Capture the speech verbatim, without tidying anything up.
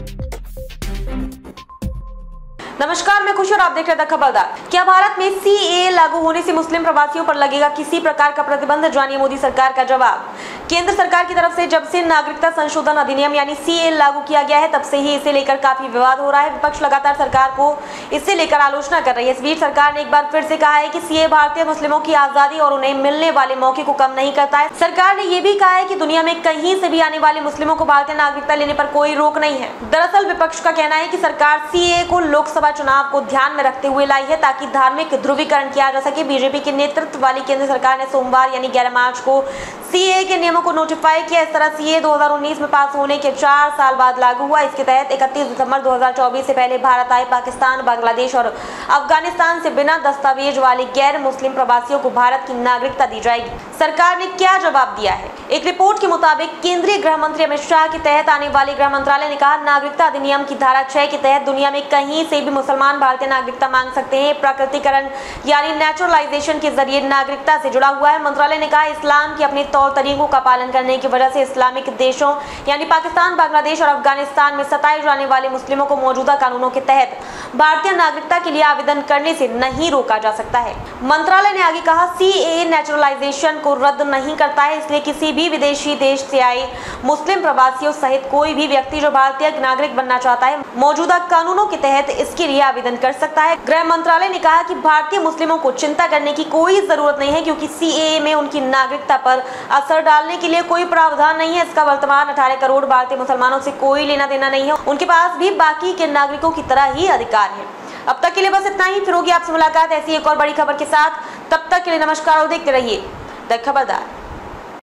नमस्कार, मैं खुशी और आप देख रहे हैं द खबरदार। क्या भारत में सीएए लागू होने से मुस्लिम प्रवासियों पर लगेगा किसी प्रकार का प्रतिबंध? जानिए मोदी सरकार का जवाब। केंद्र सरकार की तरफ से जब से नागरिकता संशोधन अधिनियम यानी सीएए लागू किया गया है, तब से ही इसे लेकर काफी विवाद हो रहा है। विपक्ष लगातार सरकार को इससे लेकर आलोचना कर रही है। इस बीच सरकार ने एक बार फिर से कहा है कि सीएए भारतीय मुस्लिमों की आजादी और उन्हें मिलने वाले मौके को कम नहीं करता है। सरकार ने यह भी कहा है कि दुनिया में कहीं से भी आने वाले मुस्लिमों को भारतीय नागरिकता लेने पर कोई रोक नहीं है। दरअसल विपक्ष का कहना है कि सरकार सीएए को लोकसभा चुनाव को ध्यान में रखते हुए लाई है, ताकि धार्मिक ध्रुवीकरण किया जा सके। बीजेपी के नेतृत्व वाली केंद्र सरकार ने सोमवार यानी ग्यारह मार्च को सीएए के नियमों को नोटिफाई किया। इस तरह सीएए दो हज़ार उन्नीस में पास होने के चार साल बाद लागू हुआ। इसके तहत इकतीस दिसंबर दो हज़ार चौबीस से पहले भारत आए पाकिस्तान, बांग्लादेश और अफगानिस्तान से बिना दस्तावेज वाले गैर मुस्लिम प्रवासियों को भारत की नागरिकता दी जाएगी। सरकार ने क्या जवाब दिया है? एक रिपोर्ट के मुताबिक केंद्रीय गृह मंत्री अमित शाह के तहत आने वाले गृह मंत्रालय ने कहा, नागरिकता अधिनियम की धारा छह के तहत दुनिया में कहीं से भी मुसलमान भारतीय नागरिकता मांग सकते हैं। प्राकृतिकरण यानी नेचुरलाइजेशन के जरिए नागरिकता से जुड़ा हुआ है। मंत्रालय ने कहा, इस्लाम के अपने तौर तरीकों का पालन करने की वजह से इस्लामिक देशों यानी पाकिस्तान, बांग्लादेश और अफगानिस्तान में सताए जाने वाले मुस्लिमों को मौजूदा कानूनों के तहत भारतीय नागरिकता के लिए आवेदन करने से नहीं रोका जा सकता है। मंत्रालय ने आगे कहा, सीएए नेचुरलाइजेशन को रद्द नहीं करता है, इसलिए किसी भी विदेशी देश से आए मुस्लिम प्रवासियों सहित कोई भी व्यक्ति जो भारतीय नागरिक बनना चाहता है, मौजूदा कानूनों के तहत इसके लिए आवेदन कर सकता है। गृह मंत्रालय ने कहा कि भारतीय मुस्लिमों को चिंता करने की कोई जरूरत नहीं है, क्योंकि सीएए में उनकी नागरिकता पर असर डालने के लिए कोई प्रावधान नहीं है। इसका वर्तमान अठारह करोड़ भारतीय मुसलमानों से कोई लेना देना नहीं है। उनके पास भी बाकी के नागरिकों की तरह ही अधिकार है। अब तक के लिए बस इतना ही। फिर होगी आपसे मुलाकात ऐसी एक और बड़ी खबर के साथ। तब तक के लिए नमस्कार और देखते रहिए द खबरदार।